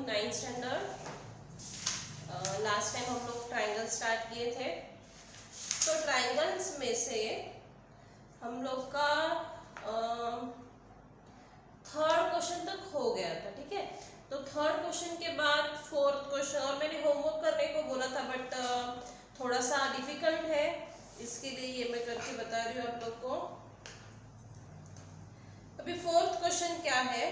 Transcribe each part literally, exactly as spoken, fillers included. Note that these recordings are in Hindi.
Ninth standard. लास्ट टाइम हम लोग ट्राइंगल स्टार्ट किए थे। तो ट्राइंगल्स में से हम लोग का थर्ड क्वेश्चन तक हो गया था, ठीक है। तो थर्ड क्वेश्चन के बाद फोर्थ क्वेश्चन, और मैंने होमवर्क करने को बोला था बट थोड़ा सा डिफिकल्ट है, इसके लिए ये मैं करके बता रही हूँ आप लोग को। अभी फोर्थ क्वेश्चन क्या है,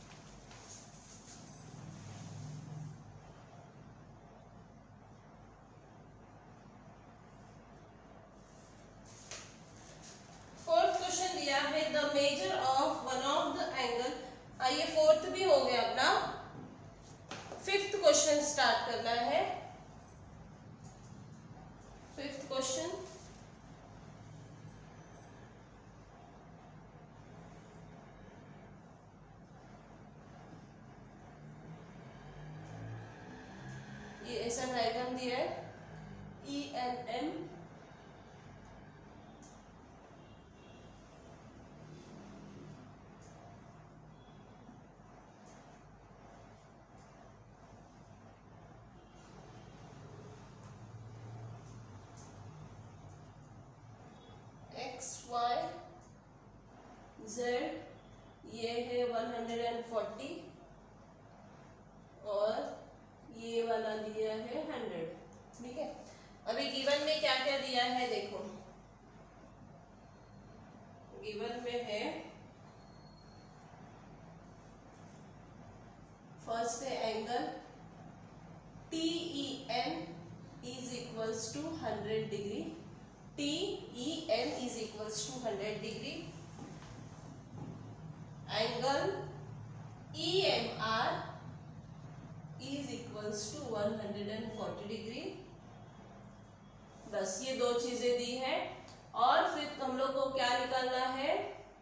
फोर्थ क्वेश्चन दिया है the measure of one of the angle. आइए फोर्थ भी हो गया अपना, फिफ्थ क्वेश्चन स्टार्ट करना है। फिफ्थ क्वेश्चन, ये ऐसा डायग्राम दिया है E N M, X Y Z, ये है वन हंड्रेड फोर्टी और ये वाला दिया है हंड्रेड, ठीक है। अभी गिवन में क्या क्या दिया है देखो, गिवन में है फर्स्ट है angle T E N is equals to hundred degree, T E N is equals to hundred degree. Angle E M R is equals to one hundred forty degree. बस ये दो चीजें दी है, और फिर हम लोग को क्या निकालना है,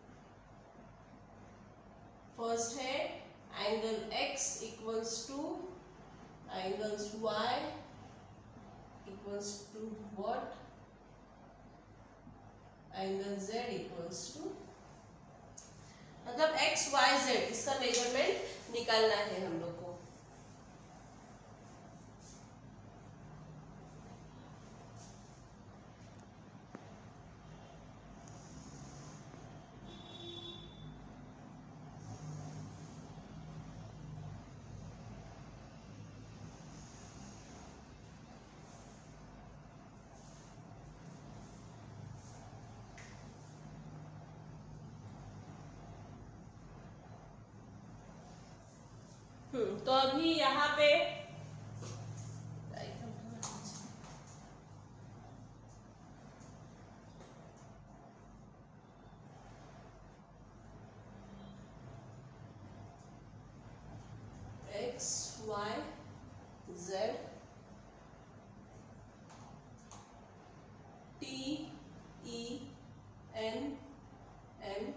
फर्स्ट है angle x equals to angles y equals to what, angle z equals to, मतलब x y z इसका मेजरमेंट निकालना है हम लोग को। हम्म तो अभी यहाँ पे X Y Z T E N M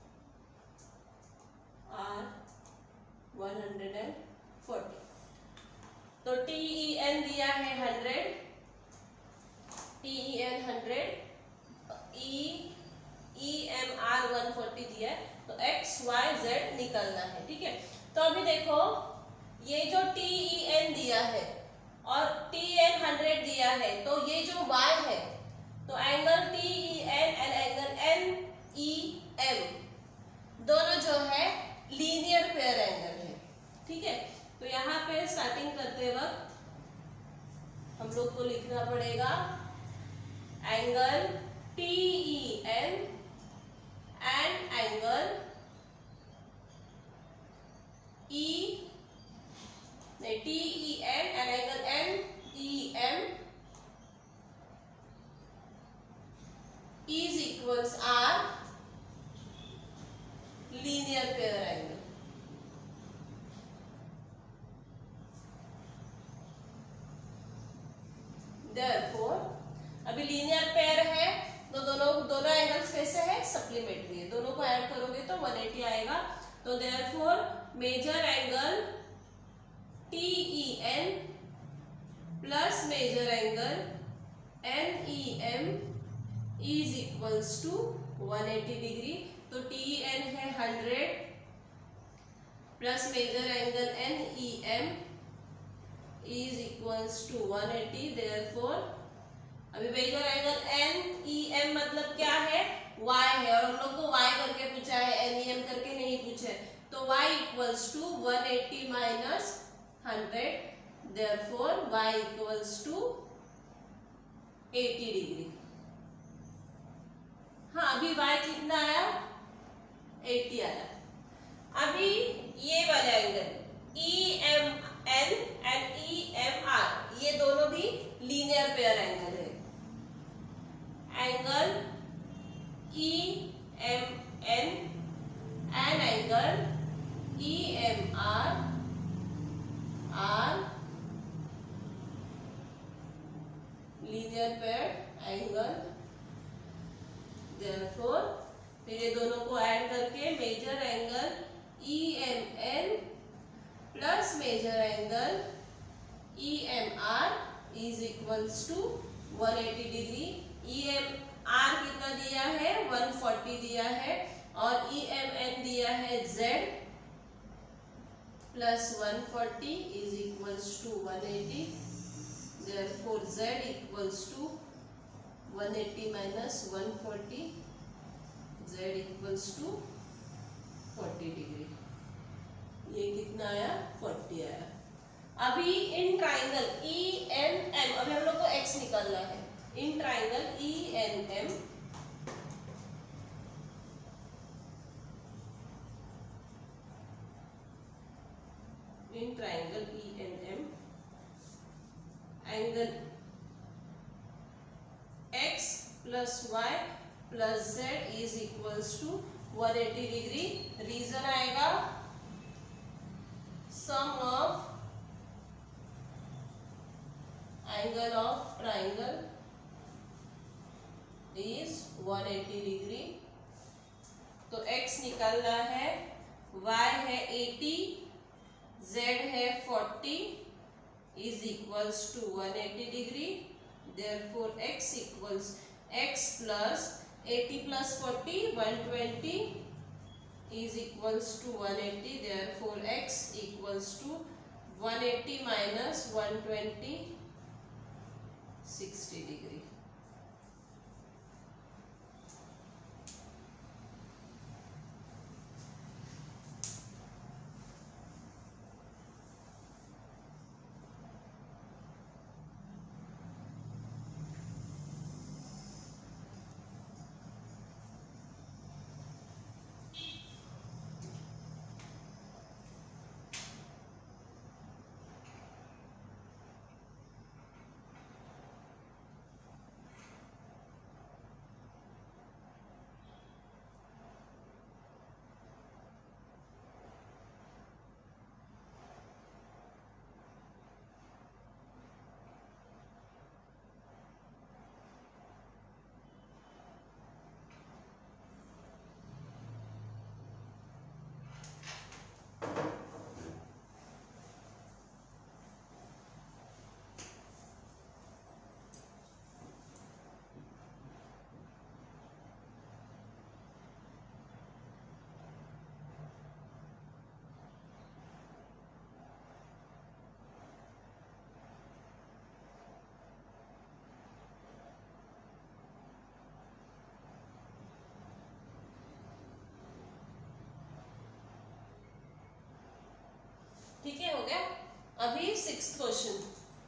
R one hundred forty. तो टी ई एन दिया है hundred, T E N hundred, E E M R one forty दिया है, तो एक्स वाई जेड निकलना है, ठीक है। तो अभी देखो ये जो टी ई एन दिया है और टी एन हंड्रेड दिया है, तो ये जो y है, तो angle T E N and angle N E M दोनों जो है लीनियर पेयर एंगल है, ठीक है। तो यहाँ पे स्टार्टिंग करते वक्त हम लोग को लिखना पड़ेगा angle T E N and angle E नहीं T E N and angle N E M is equals are linear pair angle. Therefore, अभी लीनियर पेयर है तो दोनों दोनों एंगल्स कैसे है, सप्लीमेंट्री है, दोनों को ऐड करोगे तो वन एटी आएगा। तो therefore measure angle T E N plus measure angle N E M is equals to one eighty degree. तो टी ई एन है hundred plus measure angle N E M is equals to one eighty. Therefore अभी measure angle N E M मतलब क्या है, y है, और हम लोग को y करके पूछा है, एन ई एम करके नहीं पूछा है, तो y equals to one eighty minus hundred. Therefore y equals to eighty degree. हाँ अभी y कितना आया, एटी आया। अभी ये वाला angle E M N and E M R, ये दोनों भी लीनियर पेयर एंगल है। Angle E M N and angle E M R are linear pair angle. Therefore फिर ये दोनों को ऐड करके measure angle E M N plus measure angle E M R is equals to one eighty degree. E M R कितना दिया है, वन फोर्टी दिया है, और ई एम एन दिया है Z plus one forty is equals to one eighty. Therefore Z equals to one eighty minus one forty, Z equals to forty degree. ये कितना आया, फोर्टी आया। अभी in triangle E N M, अभी हम लोग को x निकालना है। In triangle E N M in triangle E N M angle x plus Y plus Z is equals to one eighty degree. Reason आएगा sum of angle of triangle is one eighty degree. तो x निकालना है, y है एटी, z है forty is equals to one eighty degree. therefore x equals x plus eighty plus forty one twenty is equals to one eighty. therefore x equals to one eighty minus one twenty, sixty degree. ठीक है, हो गया। अभी सिक्स्थ क्वेश्चन,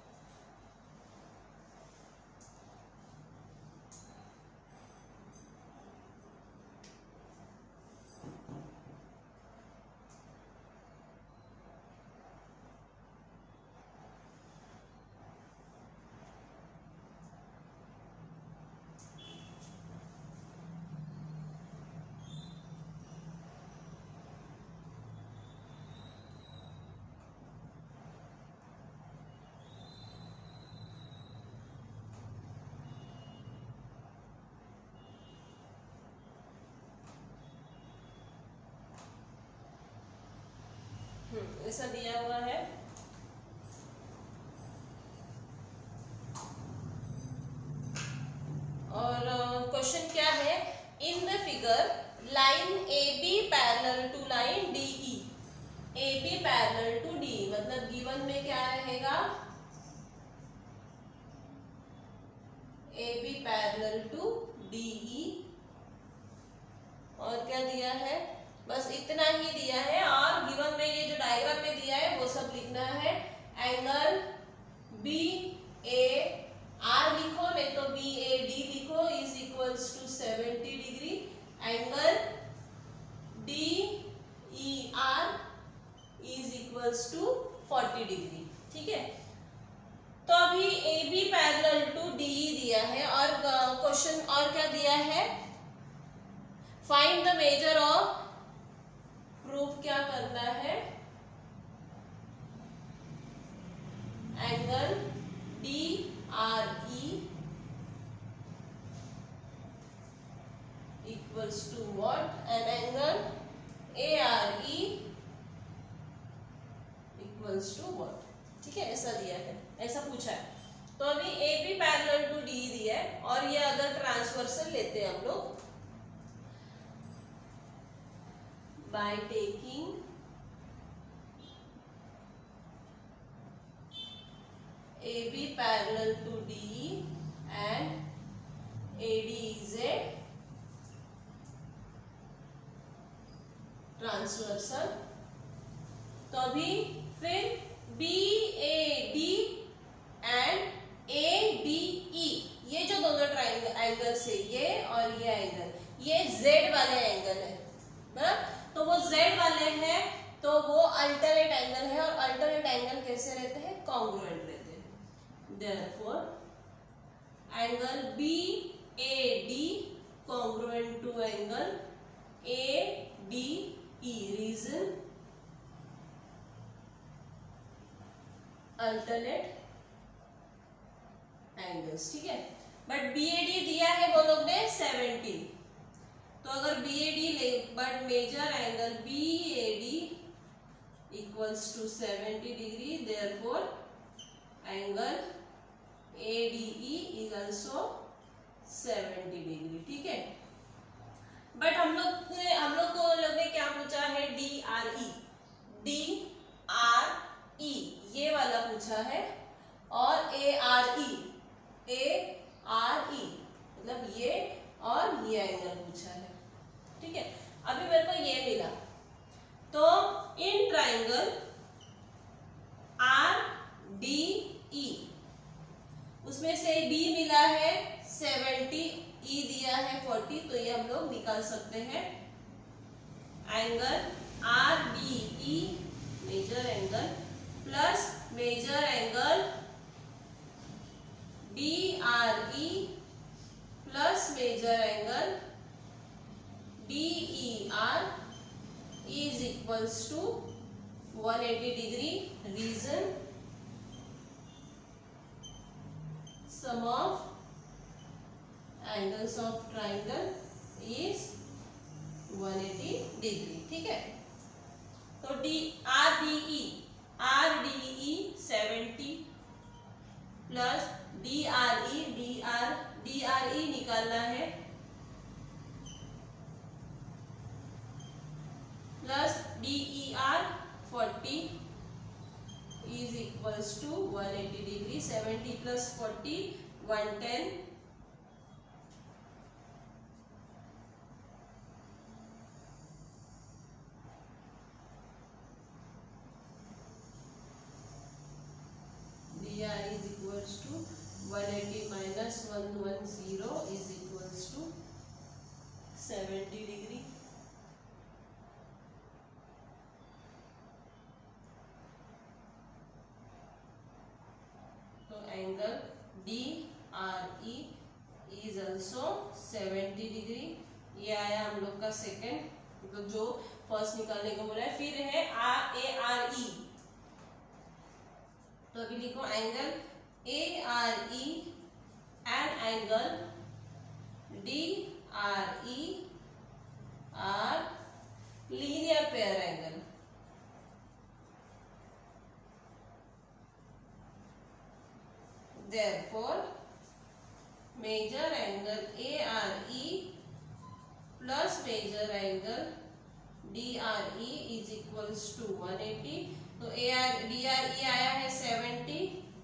ऐसा दिया हुआ है। और क्वेश्चन uh, क्या है, in the figure line A B parallel to line D E. A A B parallel to D, मतलब गिवन में क्या रहेगा, A B parallel to D E. और क्या दिया है, बस इतना ही दिया है। और गिवन में ये जो डायग्राम में दिया है वो सब लिखना है। एंगल बी ए आर लिखो, नहीं तो बी ए डी लिखो, is equals to seventy degree. Angle D E R is equals to forty degree. ठीक है, तो अभी A B parallel to D दिया है। और क्वेश्चन और क्या दिया है, find the measure of, proof क्या करना है, angle D R E equals to what, and angle A R E equals to what. ठीक है, ऐसा दिया है, ऐसा पूछा है। तो अभी A B parallel to D दिया है, और ये अगर ट्रांसवर्सल लेते हैं हम लोग, by taking A B parallel to D E and A D is a transversal। तो अभी फिर B A D and A D E, ये जो दोनों ट्राइंगल एंगल से, ये और ये एंगल, ये Z वाले एंगल है ना, तो वो Z वाले हैं, तो वो अल्टरनेट एंगल है। और अल्टरनेट एंगल कैसे रहते हैं, कॉन्ग्रुएंट रहते हैं। Therefore angle B A D congruent to angle A D E, reason alternate angles. ठीक है, बट बी ए डी दिया है वो लोग ने सेवेंटी, तो अगर बी ए डी ले, but measure angle B A D equals to seventy degree, therefore angle A D E is also seventy degree. ठीक है, बट हम लोग ने हम लोग को लोग ने क्या पूछा है, D R E, D R E ये वाला पूछा है, और ए आर ई, ए आर ई मतलब ये और ये एंगल पूछा है। ठीक है, अभी मेरे को ये मिला, तो in triangle R D E, उसमें से बी मिला है सेवेंटी, ई दिया है फोर्टी, तो ये हम लोग निकाल सकते हैं। Angle R D E measure angle plus measure angle D R E plus measure angle D E R is equals to one hundred eighty degree। Reason sum of angles of triangle is one hundred eighty degree। ठीक है, तो D R D E R D E seventy plus D R E D R D R E निकालना है, plus D E R forty is equals to one hundred eighty degree। Seventy plus forty one hundred ten, dr is equals to one hundred eighty minus one hundred ten is equals to seventy degree। Angle D R E is also seventy degree. ये आया हम लोग का सेकेंड, तो जो फर्स्ट निकालने को बोला है। फिर है आर ए आर ई, तो अभी लिखो angle A R E and angle D R E are linear pair angle. Therefore, major angle A R E plus major angle D R E is equal equals to one eighty. तो A R D R E आया है सेवेंटी,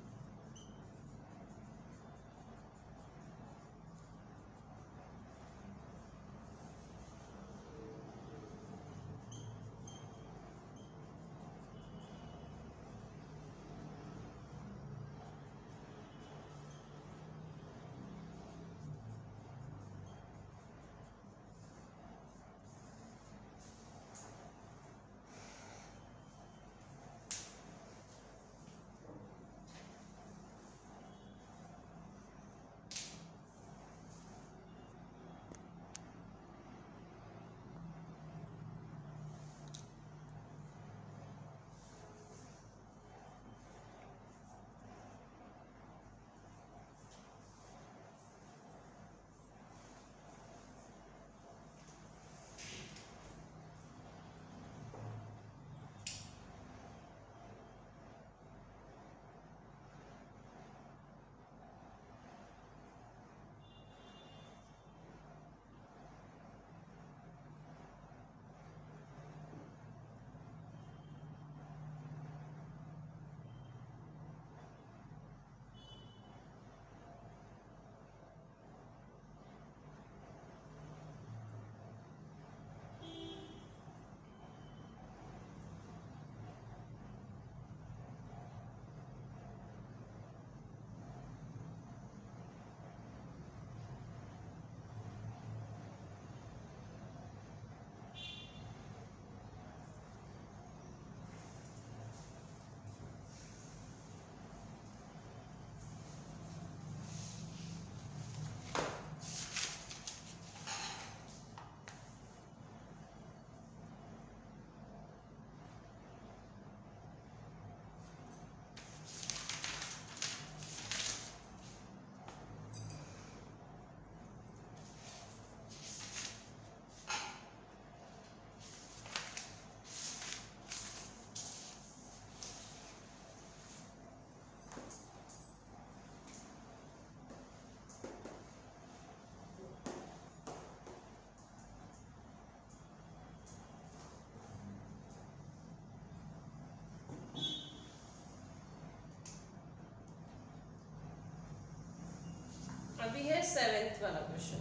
अभी है सेवेंथ वाला क्वेश्चन।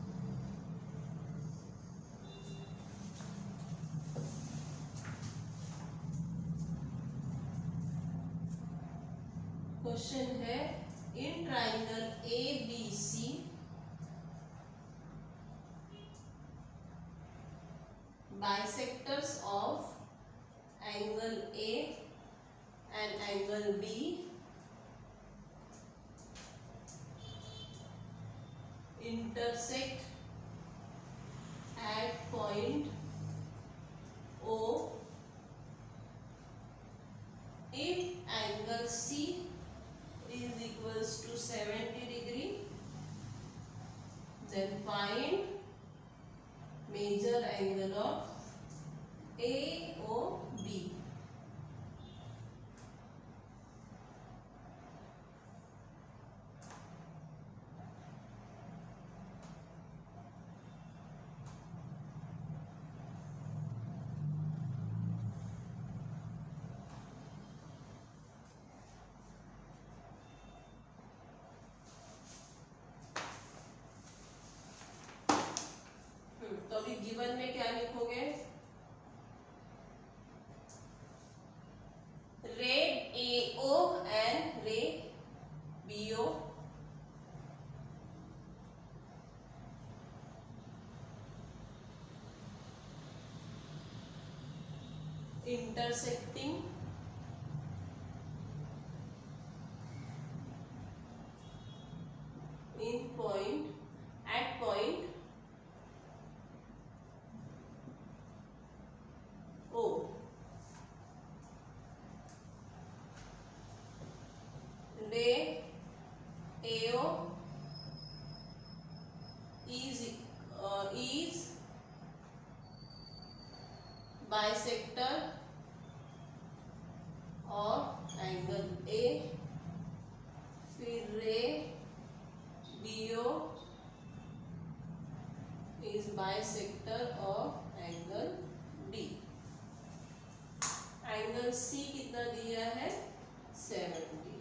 क्वेश्चन है in triangle A B C bisectors of angle A and angle B intersect at point O if angle C is equals to seventy degree, then find major angle of A O B. तो अभी गिवन में क्या लिखोगे? Ray A O and ray B O intersecting in point at point O. Ray A O is uh, is bisector of angle A, फिर रे B O is bisector of angle B. सी कितना दिया है सेवेंटी।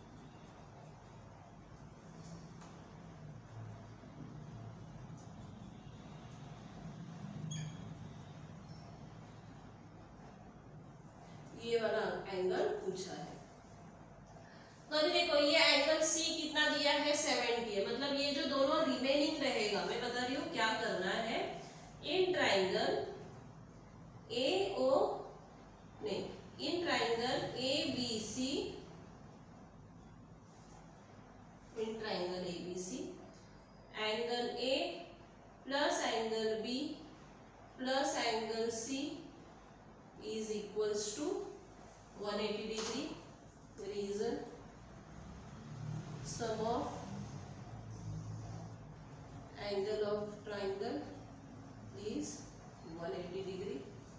ये वाला एंगल पूछा है। तो अभी देखो ये एंगल सी कितना दिया है सेवेंटी है, मतलब ये जो दोनों रिमेनिंग रहेगा, मैं बता रही हूँ क्या करना है। इन ट्राइंगल ए ओ नहीं in triangle A B C in triangle A B C angle A plus angle B plus angle C is equals to one eighty degree. Reason sum of angle of triangle is one eighty degree.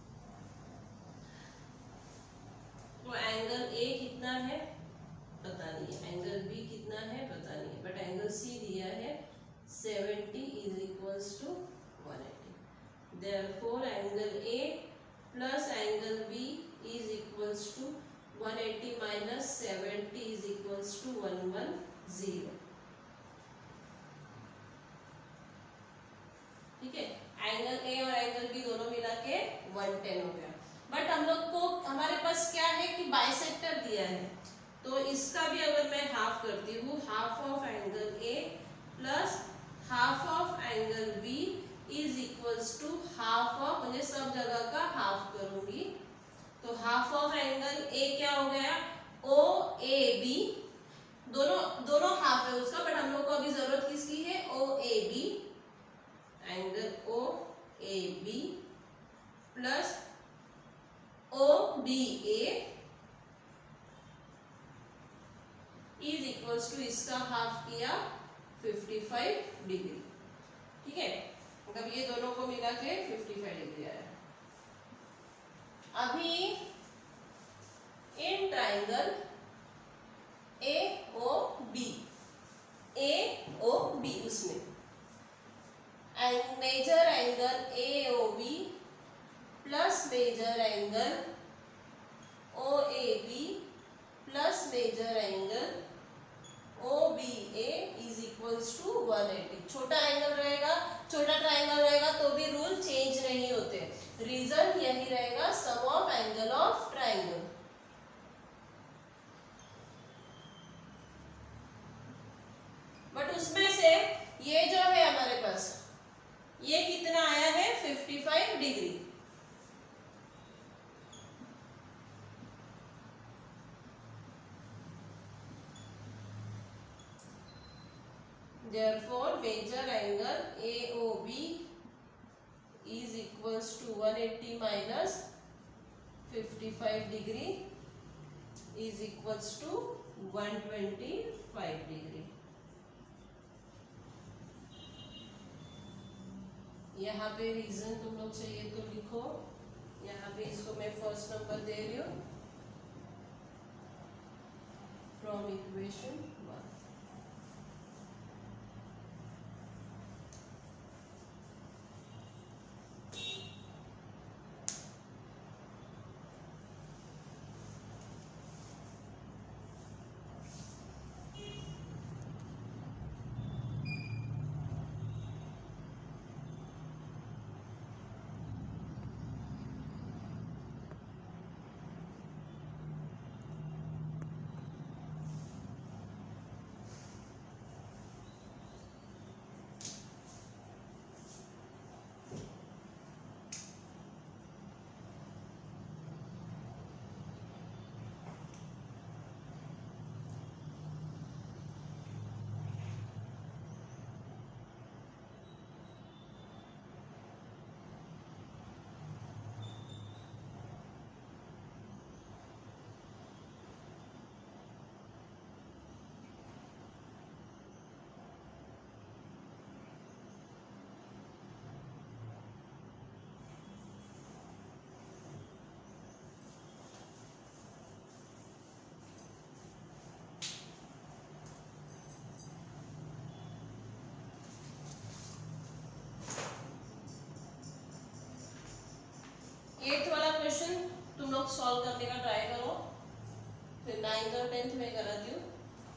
तो एंगल ए कितना है पता नहीं है, एंगल बी कितना है पता नहीं है, बट एंगल सी दिया है seventy is equals to one eighty. Therefore angle A plus angle B is equals to one eighty minus seventy is equals to one ten. ठीक है, एंगल A और एंगल B दोनों मिला के one ten हो गया। बट हम लोग को हमारे पास क्या है कि बाइसेक्टर दिया है, तो इसका भी अगर मैं हाफ करती हूँ, half of angle A plus half of angle B is equals to half of, मुझे सब जगह का हाफ करूंगी, तो हाफ ऑफ एंगल ए क्या हो गया ओ ए बी, दोनों दोनों हाफ है उसका, बट हम लोग को अभी जरूरत किसकी है O A B, angle O A B plus O B A is equals to इसका हाफ किया फिफ्टी फाइव डिग्री। ठीक है, मतलब ये दोनों को मिला के पचपन डिग्री आया। अभी in triangle A O B A O B उसमें measure angle A O B plus measure angle O A B plus measure angle O B A is equals to one eighty. छोटा एंगल रहेगा, छोटा ट्राइंगल रहेगा तो भी रूल चेंज नहीं होते, रीजन यही रहेगा sum of angle of triangle. But उसमें से ये जो है हमारे पास ये कितना आया है पचपन degree. Therefore major angle A O B is equals to one eighty minus fifty-five degree is equals to one twenty-five degree। यहाँ पे रीजन तुम लोग चाहिए तो लिखो, यहाँ पे इसको मैं फर्स्ट नंबर दे रही हूँ फ्रॉम इक्वेशन वन। तुम लोग सॉल्व करने का ट्राई करो, फिर नाइन्थ और टेंथ में कराती हूँ।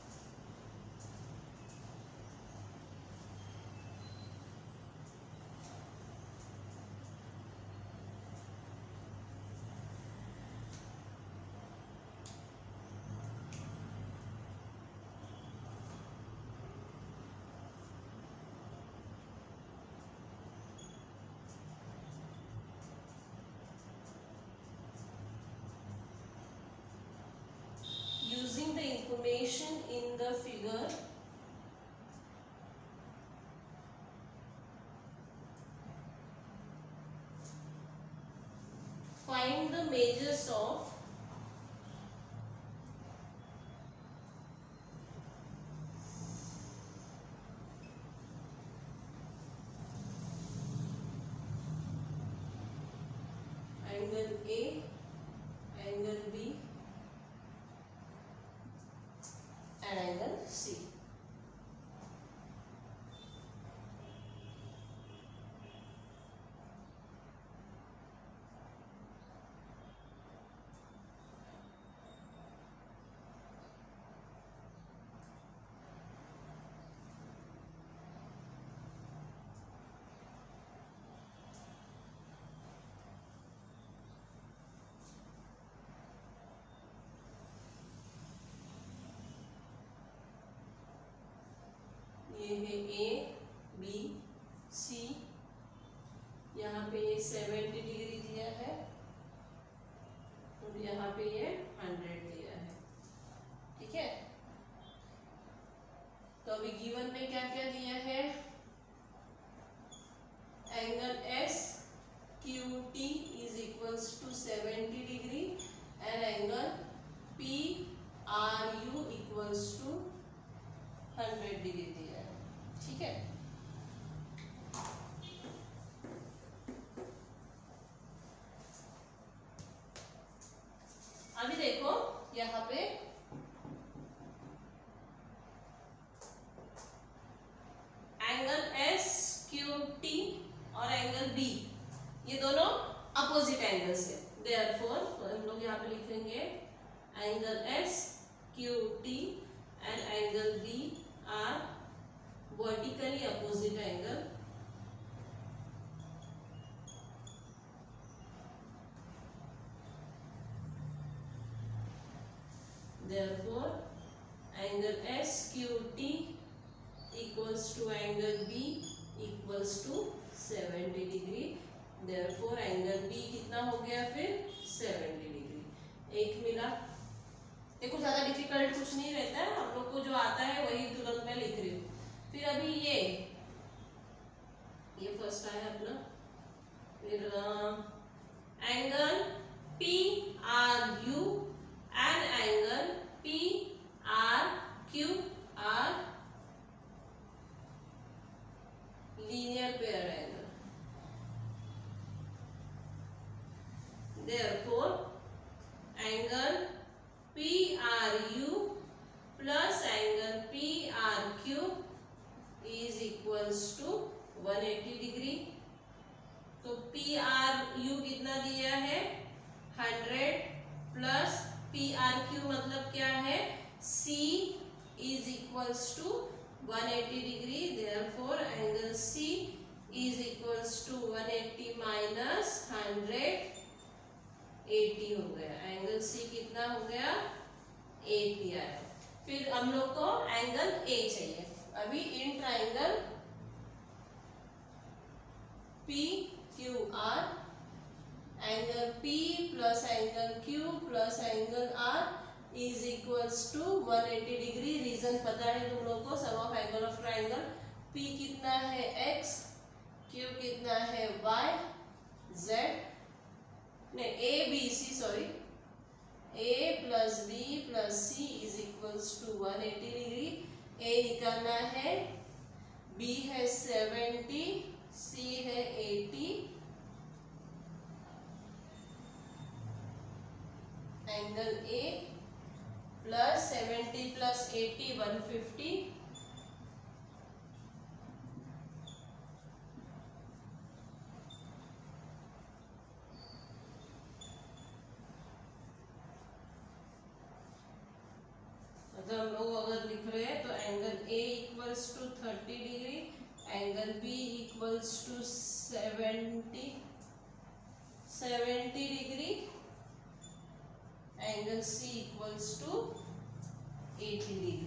Using the information in the figure, find the measures of angle A, angle B and angle C. ये है ए बी सी, यहाँ पे ये सेवेंटी डिग्री दिया है और यहाँ पे ये हंड्रेड दिया है। ठीक है, तो अभी गिवन में क्या क्या दिया है, angle S Q T is equals to seventy degree and angle P R U equals to hundred degree दिया है। ठीक है, अभी देखो यहाँ पे एंगल एस क्यू टी और एंगल बी ये दोनों अपोजिट एंगल्स है, देयरफॉर तो हम लोग यहाँ पे लिखेंगे angle S Q T and angle B are vertically opposite angle, therefore angle S Q T equals to angle B equals to seventy degree, therefore angle B कितना हो गया फिर सेवेंटी डिग्री। एक मिला, देखो ज्यादा डिफिकल्ट कुछ नहीं रहता है, हम लोग को जो आता है वही तुरंत मैं लिख रही हूँ। फिर अभी ये ये फर्स्ट आया अपना, फिर angle P R U and angle P R Q are linear pair angle, therefore angle P R U plus angle P R Q is equals to one eighty degree. तो पी आर यू कितना दिया है hundred plus P R Q मतलब क्या है C is equals to one eighty degree, therefore angle C is equals to one eighty minus hundred, eighty हो गया। एंगल C कितना हो गया एटी आया। फिर हम लोग को एंगल A चाहिए। अभी in triangle P Q R angle P plus angle Q plus angle R is equals to one eighty degree. Reason पता है तुम लोग को, sum of angle of triangle. P कितना है X, Q कितना है Y, Z नहीं A B C sorry A plus B plus C is equals to one eighty degree. A निकालना है, B है सेवेंटी, C है eighty, angle A plus seventy plus eighty one fifty, angle B equals to seventy seventy degree, angle C equals to eighty degree.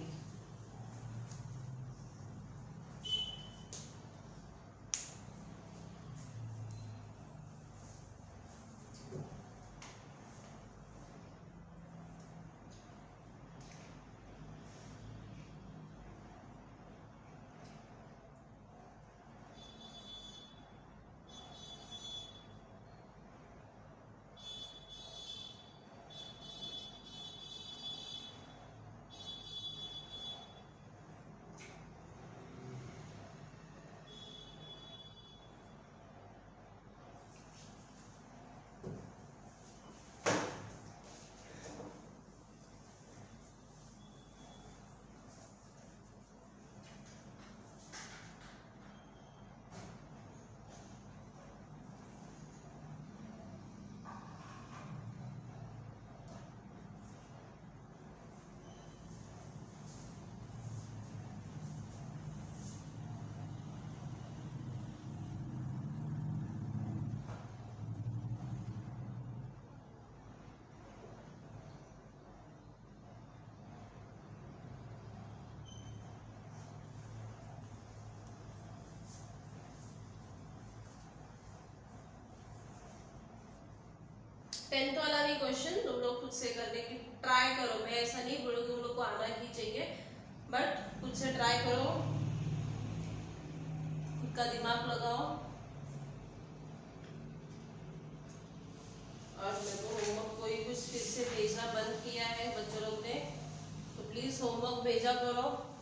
Tenth वाला भी क्वेश्चन तुम लोग खुद से करने की ट्राई करो। मैं ऐसा नहीं बोलूँगी तुम लोग को आना ही चाहिए, बट खुद से ट्राई करो, खुद का दिमाग लगाओ। और मेरे को होमवर्क कोई कुछ फिर से भेजना बंद किया है बच्चों लोग ने, तो प्लीज होमवर्क भेजा करो।